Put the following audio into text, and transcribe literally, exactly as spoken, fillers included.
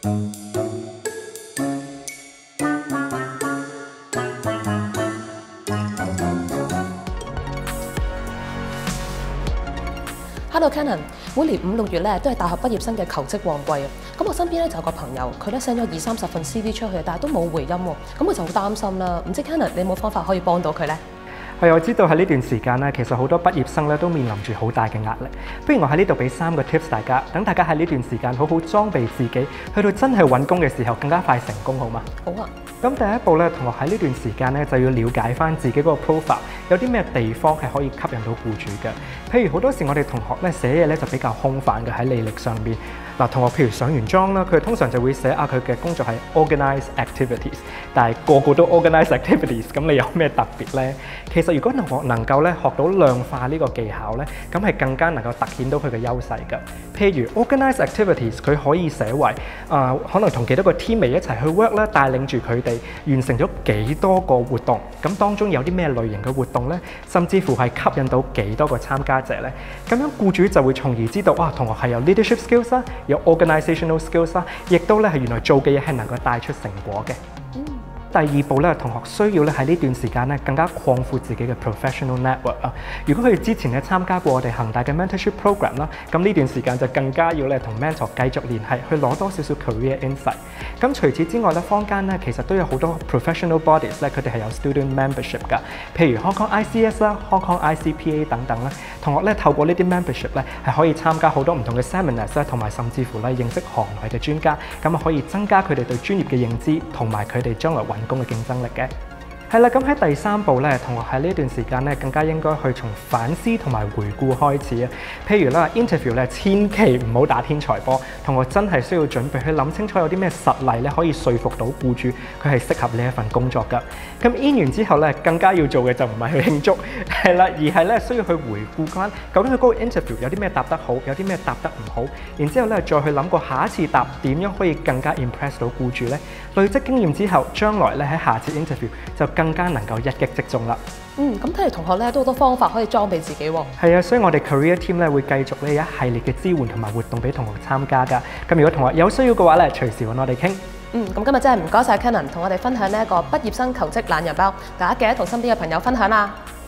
Hello Cannon， 每年五六月咧都係大學畢業生嘅求職旺季啊！咁我身邊咧就有個朋友，佢咧 send 咗二三十份 C V 出去，但係都冇回音喎，咁我就好擔心啦。唔知 Cannon 你有冇方法可以幫到佢咧？ 係，我知道喺呢段時間咧，其實好多畢業生咧都面臨住好大嘅壓力。不如我喺呢度俾三個 tips 大家，等大家喺呢段時間好好裝備自己，去到真係揾工嘅時候更加快成功，好嗎？ 好啊。咁第一步咧，同學喺呢段時間咧就要了解翻自己嗰個 profile， 有啲咩地方係可以吸引到僱主嘅。譬如好多時我哋同學咧寫嘢咧就比較空泛嘅喺履歷上面。嗱，同學譬如上完妝啦，佢通常就會寫啊佢嘅工作係 organize activities， 但係個個都 organize activities， 咁你有咩特別咧？其實如果同學能夠咧學到量化呢個技巧咧，咁係更加能夠凸顯到佢嘅優勢㗎。譬如 organize activities， 佢可以寫為啊、呃、可能同幾多個 teammate 一齊去 work 啦，帶領住佢哋完成咗幾多個活動，咁當中有啲咩類型嘅活動咧，甚至乎係吸引到幾多個參加者咧，咁樣僱主就會從而知道啊同學係有 leadership skills 啦，有 organizational skills 啦，亦都咧係原來做嘅嘢係能夠帶出成果嘅。嗯第二步咧，同學需要咧喺呢段時間咧更加擴闊自己嘅 professional network 啊！如果佢哋之前咧參加過我哋恒大嘅 mentorship program 啦，咁呢段時間就更加要咧同 mentor 繼續聯繫，去攞多少少 career insight。咁除此之外咧，坊間咧其實都有好多 professional bodies 咧，佢哋係有 student membership 㗎，譬如 Hong Kong I C S 啦、Hong Kong I C P A 等等啦。同學咧透過呢啲 membership 咧係可以參加好多唔同嘅 seminars 咧，同埋甚至乎咧認識行內嘅專家，咁啊可以增加佢哋對專業嘅認知，同埋佢哋將來揾工嘅競爭力嘅。係啦，咁喺第三步咧，同學喺呢段時間咧，更加應該去從反思同埋回顧開始啊。譬如啦 ，interview 咧，千祈唔好打天才波，同學真係需要準備去諗清楚有啲咩實例咧，可以說服到僱主佢係適合呢一份工作㗎。咁 in 完之後咧，更加要做嘅就唔係去慶祝，係啦，而係咧需要去回顧翻究竟佢嗰個 interview 有啲咩答得好，有啲咩答得唔好，然之後咧再去諗過下一次答點樣可以更加 impress 到僱主咧。累積經驗之後，將來咧喺下次 interview 就更加能夠一擊即中啦。 嗯，咁睇嚟同學咧都好多方法可以裝備自己喎。 係啊，所以我哋 career team 咧會繼續呢一系列嘅支援同埋活動俾同學參加㗎。咁如果同學有需要嘅話咧，隨時揾我哋傾。 嗯，咁今日真係唔該晒 Cannon 同我哋分享呢一個畢業生求職懶人包，大家記得同身邊嘅朋友分享啦。